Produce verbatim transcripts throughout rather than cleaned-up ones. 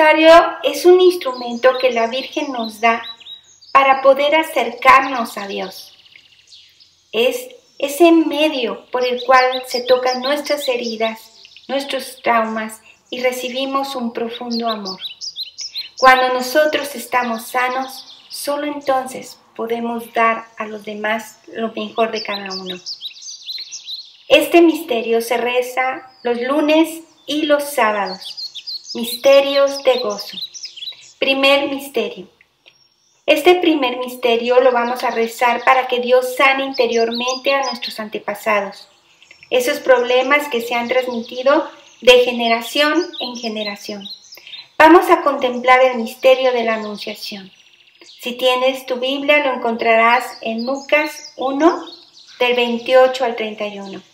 rosario es un instrumento que la Virgen nos da para poder acercarnos a Dios. Es ese medio por el cual se tocan nuestras heridas, nuestros traumas y recibimos un profundo amor. Cuando nosotros estamos sanos, solo entonces podemos dar a los demás lo mejor de cada uno. Este misterio se reza los lunes y los sábados. Misterios de gozo. Primer misterio. Este primer misterio lo vamos a rezar para que Dios sane interiormente a nuestros antepasados. Esos problemas que se han transmitido de generación en generación. Vamos a contemplar el misterio de la Anunciación. Si tienes tu Biblia, lo encontrarás en Lucas uno, del veintiocho al treinta y uno.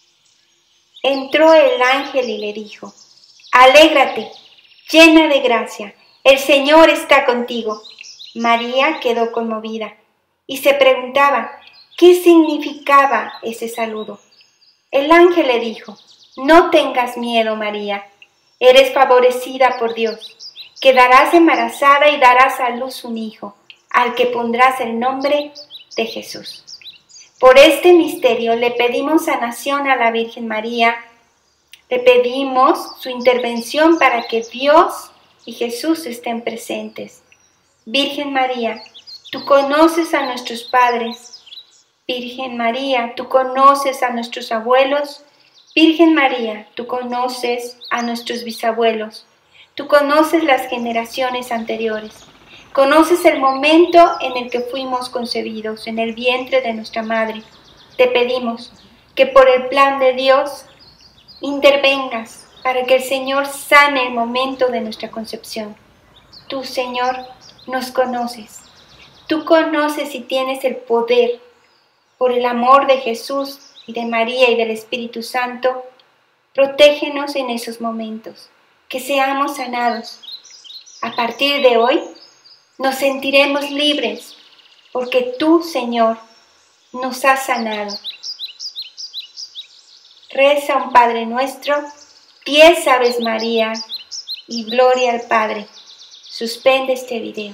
Entró el ángel y le dijo: «Alégrate, llena de gracia, el Señor está contigo». María quedó conmovida y se preguntaba qué significaba ese saludo. El ángel le dijo: «No tengas miedo, María, eres favorecida por Dios. Quedarás embarazada y darás a luz un hijo, al que pondrás el nombre de Jesús». Por este misterio le pedimos sanación a la Virgen María, le pedimos su intervención para que Dios y Jesús estén presentes. Virgen María, tú conoces a nuestros padres. Virgen María, tú conoces a nuestros abuelos. Virgen María, tú conoces a nuestros bisabuelos. Tú conoces las generaciones anteriores. Conoces el momento en el que fuimos concebidos en el vientre de nuestra madre. Te pedimos que por el plan de Dios intervengas para que el Señor sane el momento de nuestra concepción. Tú, Señor, nos conoces. Tú conoces y tienes el poder. Por el amor de Jesús y de María y del Espíritu Santo, protégenos en esos momentos, que seamos sanados. A partir de hoy, nos sentiremos libres, porque tú, Señor, nos has sanado. Reza un Padre Nuestro, diez Aves María y gloria al Padre. Suspende este video.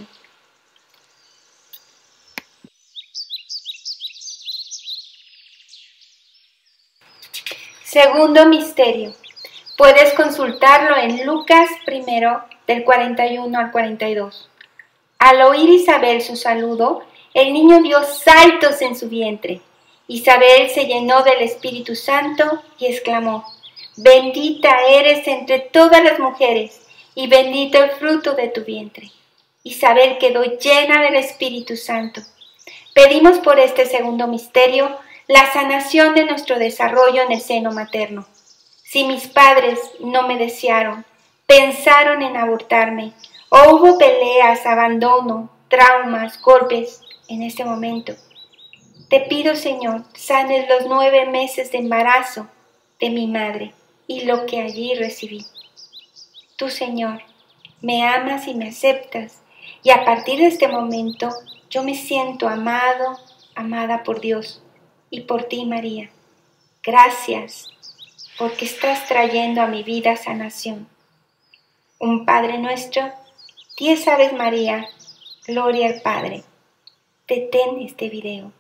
Segundo misterio. Puedes consultarlo en Lucas primero, del cuarenta y uno al cuarenta y dos. Al oír Isabel su saludo, el niño dio saltos en su vientre. Isabel se llenó del Espíritu Santo y exclamó: «Bendita eres entre todas las mujeres, y bendito el fruto de tu vientre». Isabel quedó llena del Espíritu Santo. Pedimos por este segundo misterio la sanación de nuestro desarrollo en el seno materno. Si mis padres no me desearon, pensaron en abortarme, o hubo peleas, abandono, traumas, golpes en este momento, te pido, Señor, sanes los nueve meses de embarazo de mi madre y lo que allí recibí. Tú, Señor, me amas y me aceptas, y a partir de este momento yo me siento amado, amada por Dios y por ti, María. Gracias, porque estás trayendo a mi vida sanación. Un Padre Nuestro, diez Aves María, gloria al Padre. Detén este video.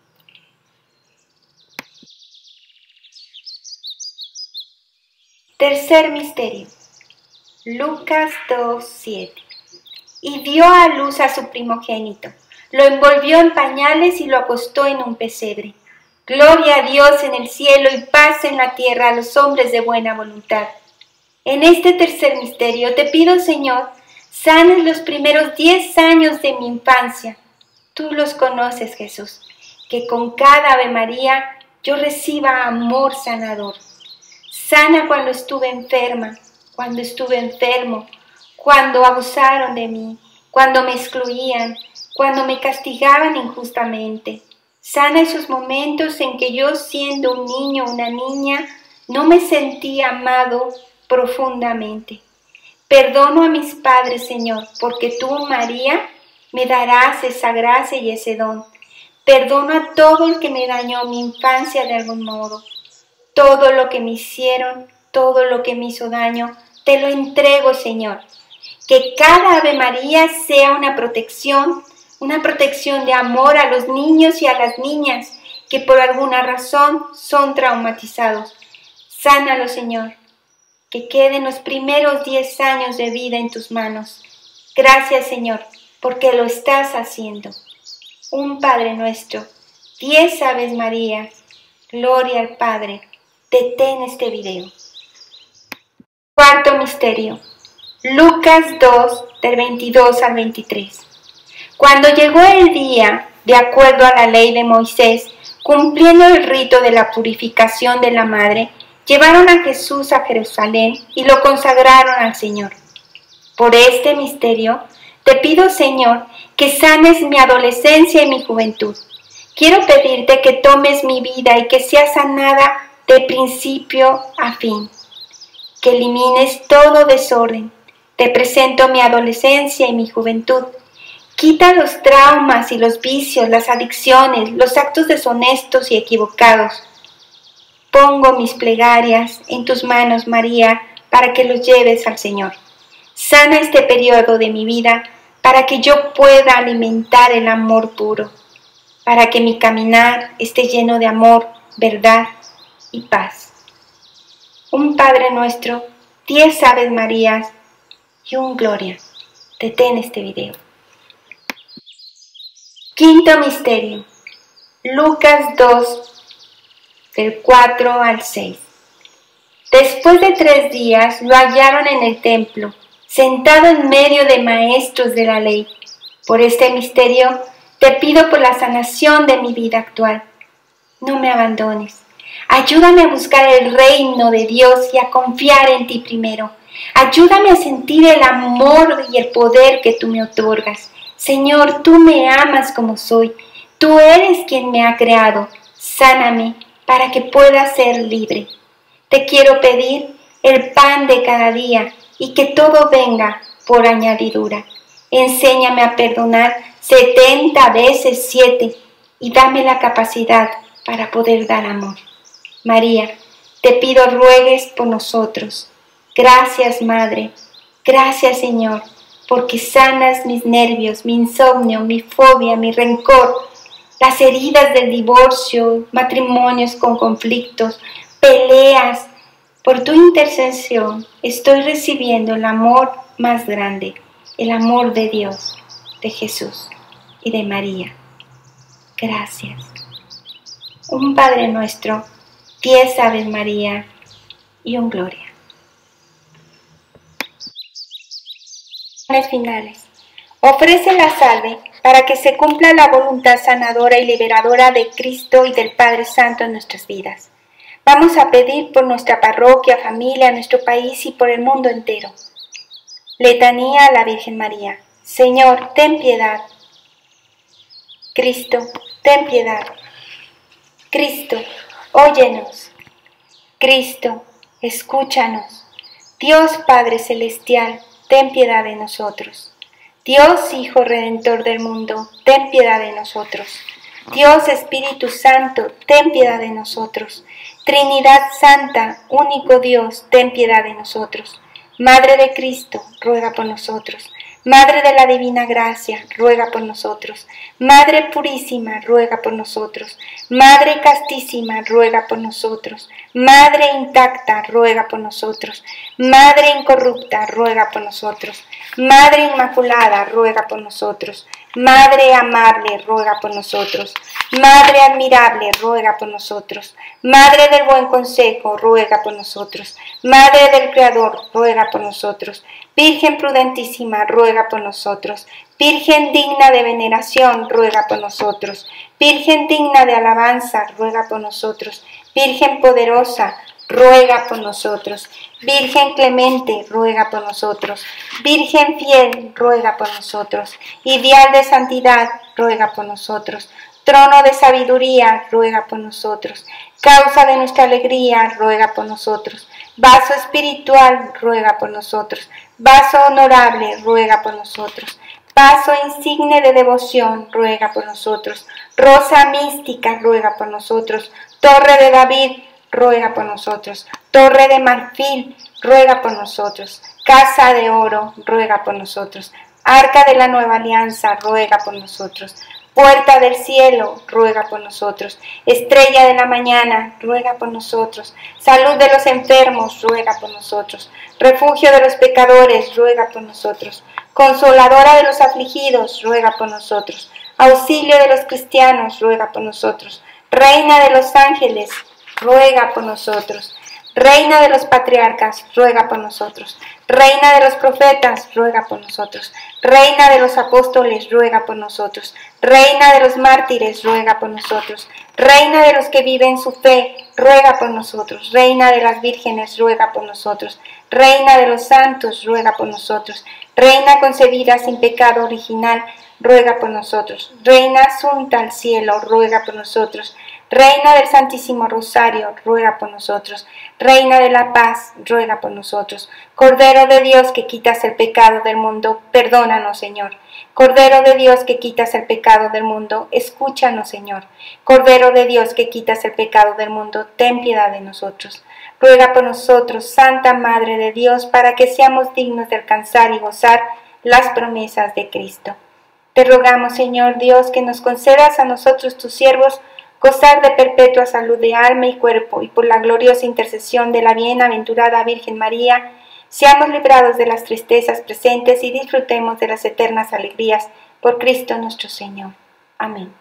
Tercer misterio. Lucas dos, siete. Y dio a luz a su primogénito, lo envolvió en pañales y lo acostó en un pesebre. Gloria a Dios en el cielo y paz en la tierra a los hombres de buena voluntad. En este tercer misterio te pido, Señor, sanes los primeros diez años de mi infancia. Tú los conoces, Jesús, que con cada Ave María yo reciba amor sanador. Sana cuando estuve enferma, cuando estuve enfermo, cuando abusaron de mí, cuando me excluían, cuando me castigaban injustamente. Sana esos momentos en que yo, siendo un niño o una niña, no me sentí amado profundamente. Perdono a mis padres, Señor, porque tú, María, me darás esa gracia y ese don. Perdono a todo el que me dañó mi infancia de algún modo. Todo lo que me hicieron, todo lo que me hizo daño, te lo entrego, Señor. Que cada Ave María sea una protección, una protección de amor a los niños y a las niñas que por alguna razón son traumatizados. Sánalos, Señor, que queden los primeros diez años de vida en tus manos. Gracias, Señor, porque lo estás haciendo. Un Padre Nuestro, diez Aves Marías, gloria al Padre. Detén este video. Cuarto misterio. Lucas dos, del veintidós al veintitrés. Cuando llegó el día, de acuerdo a la ley de Moisés, cumpliendo el rito de la purificación de la madre, llevaron a Jesús a Jerusalén y lo consagraron al Señor. Por este misterio, te pido, Señor, que sanes mi adolescencia y mi juventud. Quiero pedirte que tomes mi vida y que sea sanada de principio a fin. Que elimines todo desorden. Te presento mi adolescencia y mi juventud. Quita los traumas y los vicios, las adicciones, los actos deshonestos y equivocados. Pongo mis plegarias en tus manos, María, para que los lleves al Señor. Sana este periodo de mi vida para que yo pueda alimentar el amor puro, para que mi caminar esté lleno de amor, verdad y paz. Un Padre Nuestro, diez Aves Marías y un Gloria. Detén este video. Quinto misterio. Lucas dos, del cuatro al seis. Después de tres días lo hallaron en el templo, sentado en medio de maestros de la ley. Por este misterio te pido por la sanación de mi vida actual. No me abandones. Ayúdame a buscar el reino de Dios y a confiar en ti primero. Ayúdame a sentir el amor y el poder que tú me otorgas. Señor, tú me amas como soy. Tú eres quien me ha creado. Sáname para que pueda ser libre. Te quiero pedir el pan de cada día y que todo venga por añadidura. Enséñame a perdonar setenta veces siete y dame la capacidad para poder dar amor. María, te pido ruegues por nosotros. Gracias, Madre. Gracias, Señor, porque sanas mis nervios, mi insomnio, mi fobia, mi rencor, las heridas del divorcio, matrimonios con conflictos, peleas. Por tu intercesión estoy recibiendo el amor más grande, el amor de Dios, de Jesús y de María. Gracias. Un Padre Nuestro, diez Aves María y un Gloria. Finales. Ofrece la salve para que se cumpla la voluntad sanadora y liberadora de Cristo y del Padre Santo en nuestras vidas. Vamos a pedir por nuestra parroquia, familia, nuestro país y por el mundo entero. Letanía a la Virgen María. Señor, ten piedad. Cristo, ten piedad. Cristo, óyenos. Cristo, escúchanos. Dios Padre Celestial, ten piedad de nosotros. Dios Hijo Redentor del mundo, ten piedad de nosotros. Dios Espíritu Santo, ten piedad de nosotros. Trinidad Santa, único Dios, ten piedad de nosotros. Madre de Cristo, ruega por nosotros. Madre de la Divina Gracia, ruega por nosotros. Madre Purísima, ruega por nosotros. Madre Castísima, ruega por nosotros. Madre Intacta, ruega por nosotros. Madre Incorrupta, ruega por nosotros. Madre Inmaculada, ruega por nosotros. Madre Amable, ruega por nosotros. Madre Admirable, ruega por nosotros. Madre del Buen Consejo, ruega por nosotros. Madre del Creador, ruega por nosotros. Virgen prudentísima, ruega por nosotros. Virgen digna de veneración, ruega por nosotros. Virgen digna de alabanza, ruega por nosotros. Virgen poderosa, ruega por nosotros. Virgen clemente, ruega por nosotros. Virgen fiel, ruega por nosotros. Ideal de santidad, ruega por nosotros. Trono de sabiduría, ruega por nosotros. Causa de nuestra alegría, ruega por nosotros. Vaso espiritual, ruega por nosotros. Vaso honorable, ruega por nosotros. Vaso insigne de devoción, ruega por nosotros. Rosa mística, ruega por nosotros. Torre de David, ruega por nosotros. Torre de marfil, ruega por nosotros. Casa de oro, ruega por nosotros. Arca de la nueva alianza, ruega por nosotros. Puerta del cielo, ruega por nosotros. Estrella de la mañana, ruega por nosotros. Salud de los enfermos, ruega por nosotros. Refugio de los pecadores, ruega por nosotros. Consoladora de los afligidos, ruega por nosotros. Auxilio de los cristianos, ruega por nosotros. Reina de los ángeles, ruega por nosotros. Reina de los patriarcas, ruega por nosotros. Reina de los profetas, ruega por nosotros. Reina de los apóstoles, ruega por nosotros. Reina de los mártires, ruega por nosotros. Reina de los que viven su fe, ruega por nosotros. Reina de las vírgenes, ruega por nosotros. Reina de los santos, ruega por nosotros. Reina concebida sin pecado original, ruega por nosotros. Reina asunta al cielo, ruega por nosotros. Reina del Santísimo Rosario, ruega por nosotros. Reina de la paz, ruega por nosotros. Cordero de Dios que quitas el pecado del mundo, perdónanos, Señor. Cordero de Dios que quitas el pecado del mundo, escúchanos, Señor. Cordero de Dios que quitas el pecado del mundo, ten piedad de nosotros. Ruega por nosotros, Santa Madre de Dios, para que seamos dignos de alcanzar y gozar las promesas de Cristo. Te rogamos, Señor Dios, que nos concedas a nosotros, tus siervos, gozar de perpetua salud de alma y cuerpo, y por la gloriosa intercesión de la bienaventurada Virgen María, seamos librados de las tristezas presentes y disfrutemos de las eternas alegrías por Cristo nuestro Señor. Amén.